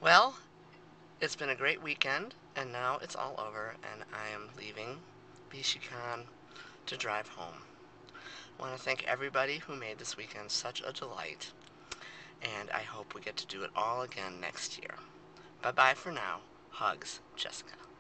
Well, it's been a great weekend, and now it's all over, and I am leaving Bishikan to drive home. I want to thank everybody who made this weekend such a delight, and I hope we get to do it all again next year. Bye-bye for now. Hugs, Jessica.